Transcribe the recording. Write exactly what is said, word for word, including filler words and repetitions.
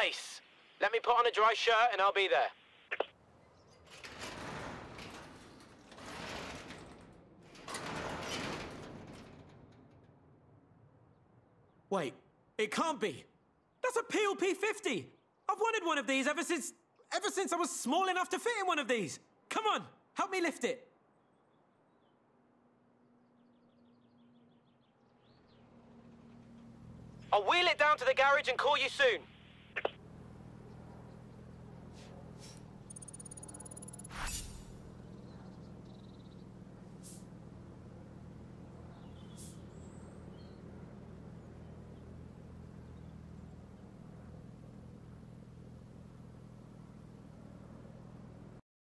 base. Let me put on a dry shirt and I'll be there. Wait, it can't be. That's a P L P fifty. I've wanted one of these ever since... ever since I was small enough to fit in one of these. Come on, help me lift it. I'll wheel it down to the garage and call you soon.